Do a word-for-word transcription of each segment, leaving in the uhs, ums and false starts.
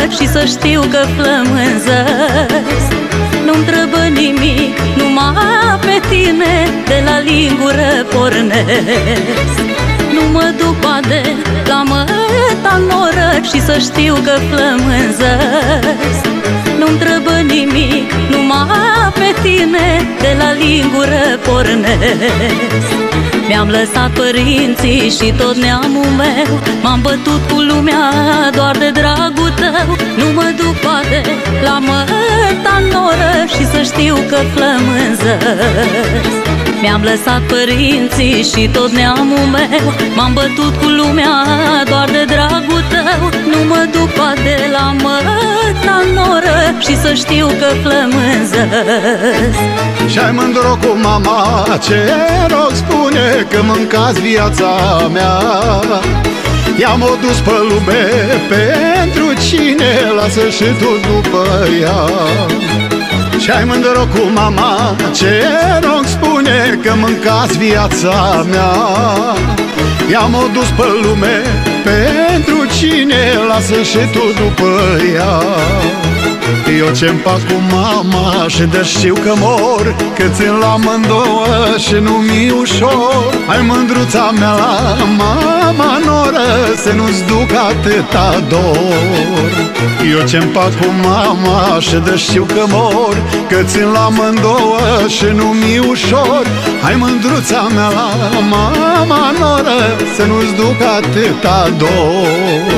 și să știu că flămânzăs. Nu-mi trebuie nimic, numai pe tine, de la lingură pornesc. Nu mă duc bade la măta noră și să știu că flămânzăs. Nu-mi trebuie nimic, numai pe tine, de la lingură pornesc. Mi-am lăsat părinții și tot neamul meu, m-am bătut cu lumea doar de dragul tău. Nu mă duc poate la măta noră și să știu că flămânzăs. Mi-am lăsat părinții și tot neamul meu, m-am bătut cu lumea doar de dragul tău. Nu mă duc poate la măta noră și să știu că flămânzăs. Și-ai mândru cu mama, ce rog spune că mâncați viața mea. I-am-o dus pe lume, pentru cine lasă și tu după ea. Și-ai mândru cu mama, ce rog spune că mâncați viața mea. I-am-o dus pe lume, pentru cine lasă și tu după ea. Eu ce-mi fac cu mama și de știu că mor, că țin la amândouă și nu-mi ușor. Hai mândruța mea la mama noră, să nu-ți duc atâta dor. Eu ce-mi fac cu mama și de știu că mor, că țin la amândouă și nu-mi ușor. Hai mândruța mea la mama noră, să nu-ți duc atâta dor.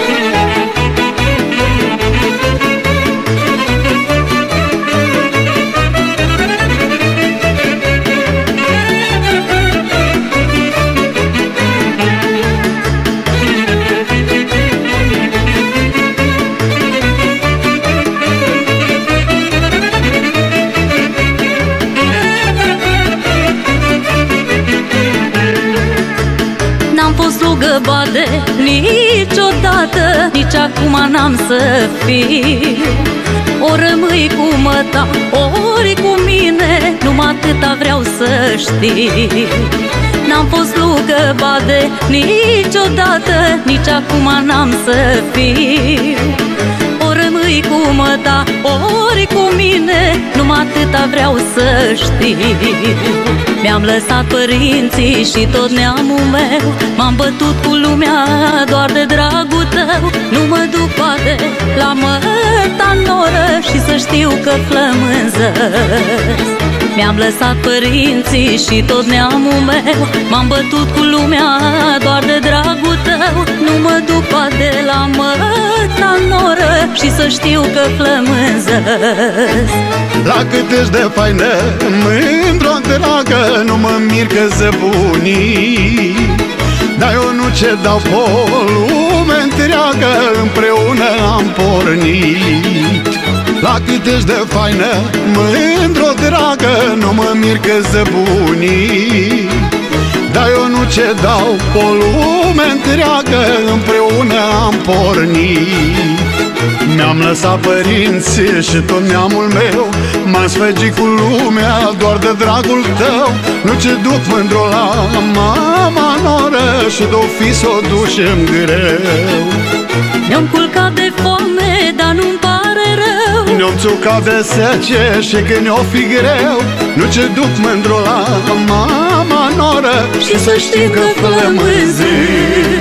N-am fost slugă bade niciodată, nici acum n-am să fiu. Ori rămâi cu măta, ori cu mine, numai atâta vreau să știi. N-am fost slugă bade niciodată, nici acum n-am să fiu. Ori rămâi cu măta, ori cu mine, numai atâta vreau să știi. Mi-am lăsat părinții și tot neamul meu, m-am bătut cu lumea doar de dragul tău. Nu mă duc poate la măta noră și să știu că flămânzăs. Mi-am lăsat părinții și tot neamul meu, m-am bătut cu lumea doar de dragul tău. Nu mă duc poate la măta noră și să știu că flămânzăs. La cât ești de faină, mândro dragă, nu mă mir că zăbunii. Dar eu nu ce dau pe o lume întreagă, împreună am pornit. La cât ești de faină, mândro dragă, nu mă mir că zăbunii. Dar eu nu ce dau pe o lume întreagă, împreună am pornit. Mi-am lăsat părinții și tot neamul meu, m-am sfăgit cu lumea doar de dragul tău. Nu ce duc mândru la mama noră și de-o fi s-o ducem greu. Ne-am culcat de foame, dar nu-mi pare rău. Ne-am țucat de sece și când ne-o fi greu. Nu ce duc mândru la mama noră și să știi că flămânzăs.